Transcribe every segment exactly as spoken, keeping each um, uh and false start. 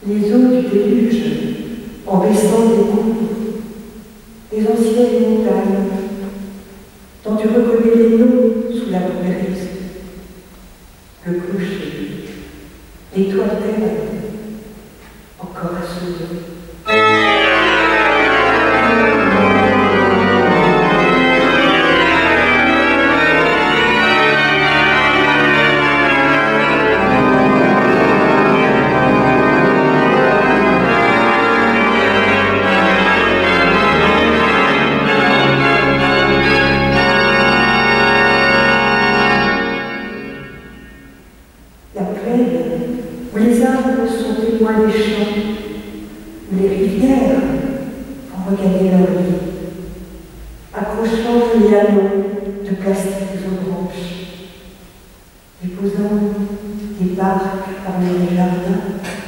les eaux du déluge, en baissant des courbes, les anciennes montagnes, dont tu reconnais les noms sous la brise, le clocher, les toitelles, encore à soulever. Où les arbres sont témoins des champs, où les rivières vont regagner leur lit, accrochant les hameaux de plastique aux branches, déposant des barques parmi les jardins.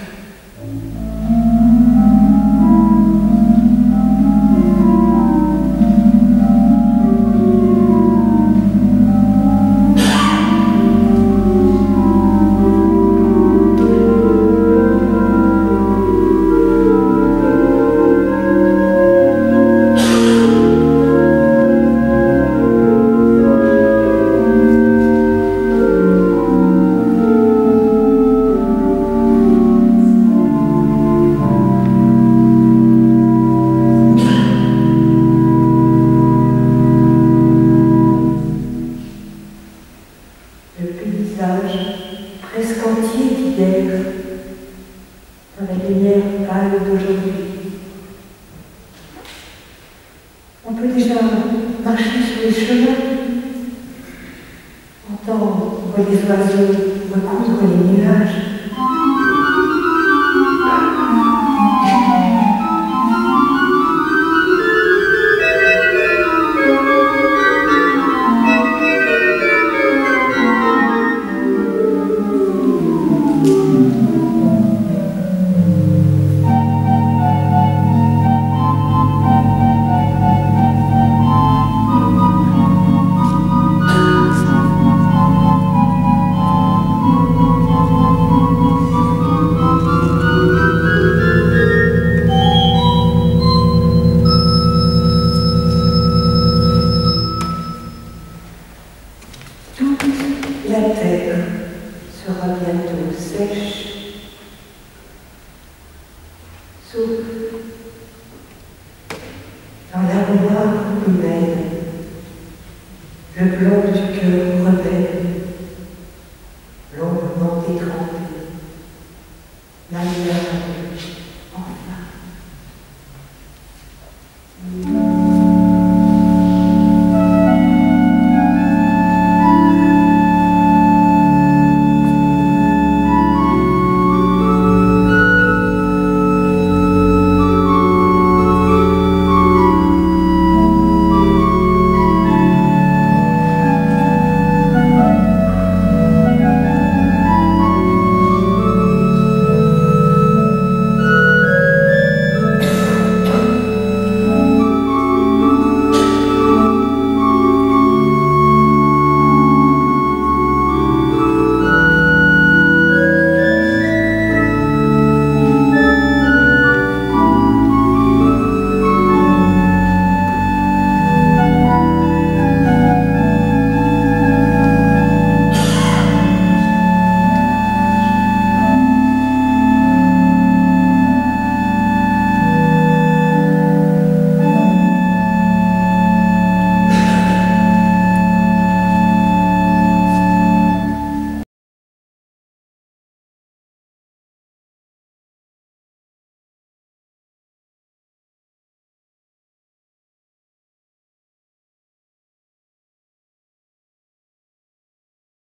Presque entier d'hier, dans la lumière pâle d'aujourd'hui. On peut déjà marcher sur les chemins, entendre les oiseaux recoudre les nuages. La terre sera bientôt sèche, sauf dans l'armoire humaine, le blanc du